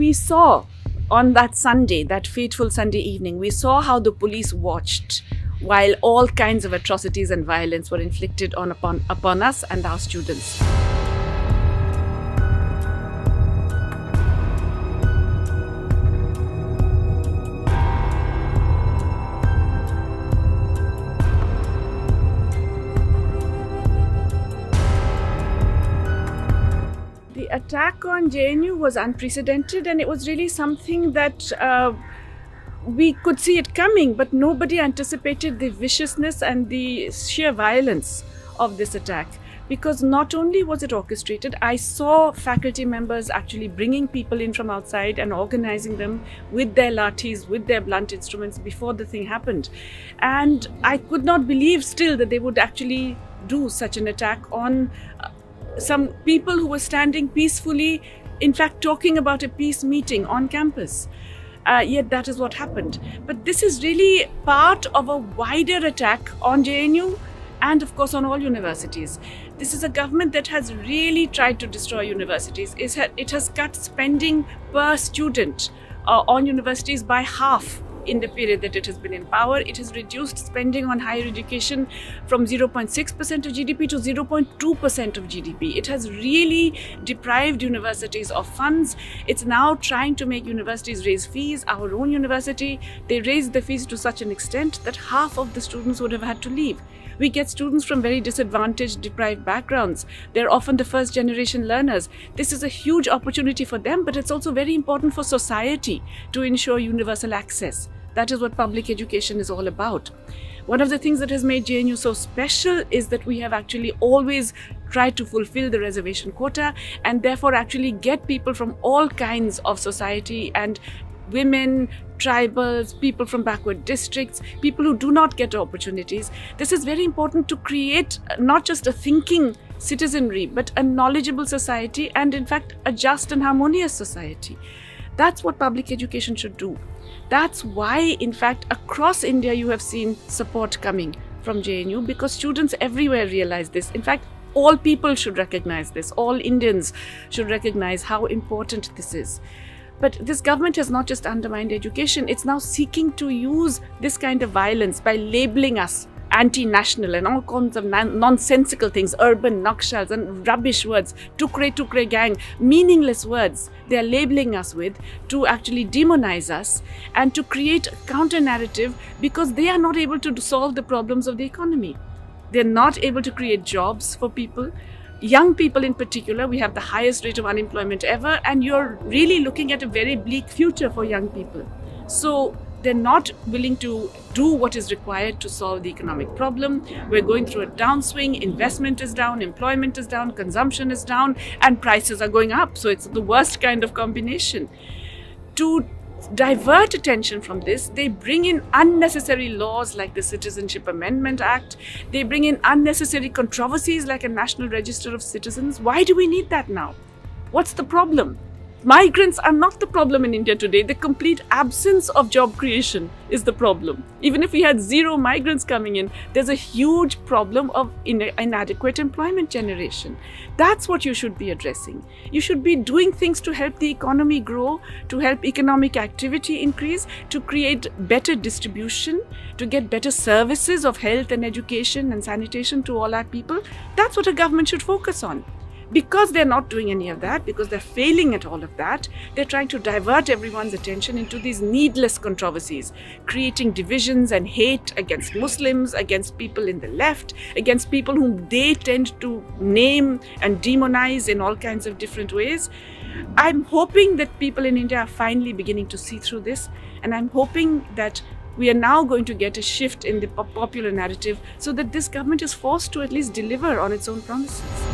We saw on that Sunday, that fateful Sunday evening, we saw how the police watched while all kinds of atrocities and violence were inflicted upon us and our students. The attack on JNU was unprecedented, and it was really something that we could see it coming, but nobody anticipated the viciousness and the sheer violence of this attack. Because not only was it orchestrated, I saw faculty members actually bringing people in from outside and organizing them with their lathis, with their blunt instruments before the thing happened. And I could not believe still that they would actually do such an attack on some people who were standing peacefully, in fact talking about a peace meeting on campus. Yet that is what happened. But this is really part of a wider attack on JNU and of course on all universities. This is a government that has really tried to destroy universities. It has cut spending per student on universities by half in the period that it has been in power. It has reduced spending on higher education from 0.6% of GDP to 0.2% of GDP. It has really deprived universities of funds. It's now trying to make universities raise fees. Our own university, they raised the fees to such an extent that half of the students would have had to leave. We get students from very disadvantaged, deprived backgrounds. They're often the first generation learners. This is a huge opportunity for them, but it's also very important for society to ensure universal access. That is what public education is all about. One of the things that has made JNU so special is that we have actually always tried to fulfill the reservation quota and therefore actually get people from all kinds of society, and women, tribals, people from backward districts, people who do not get opportunities. This is very important to create not just a thinking citizenry, but a knowledgeable society, and in fact a just and harmonious society. That's what public education should do. That's why, in fact, across India you have seen support coming from JNU, because students everywhere realize this. In fact, all people should recognize this. All Indians should recognize how important this is. But this government has not just undermined education, it's now seeking to use this kind of violence by labeling us anti-national and all kinds of nonsensical things, urban nakshas and rubbish words, tukre gang, meaningless words they are labeling us with to actually demonize us and to create a counter-narrative, because they are not able to solve the problems of the economy. They're not able to create jobs for people. Young people in particular, we have the highest rate of unemployment ever, and you're really looking at a very bleak future for young people. So they're not willing to do what is required to solve the economic problem. We're going through a downswing, investment is down, employment is down, consumption is down, and prices are going up. So it's the worst kind of combination. To divert attention from this, they bring in unnecessary laws like the Citizenship Amendment Act. They bring in unnecessary controversies like a National Register of Citizens. Why do we need that now? What's the problem? Migrants are not the problem in India today. The complete absence of job creation is the problem. Even if we had zero migrants coming in, there's a huge problem of inadequate employment generation. That's what you should be addressing. You should be doing things to help the economy grow, to help economic activity increase, to create better distribution, to get better services of health and education and sanitation to all our people. That's what a government should focus on. Because they're not doing any of that, because they're failing at all of that, they're trying to divert everyone's attention into these needless controversies, creating divisions and hate against Muslims, against people in the left, against people whom they tend to name and demonize in all kinds of different ways. I'm hoping that people in India are finally beginning to see through this, and I'm hoping that we are now going to get a shift in the popular narrative so that this government is forced to at least deliver on its own promises.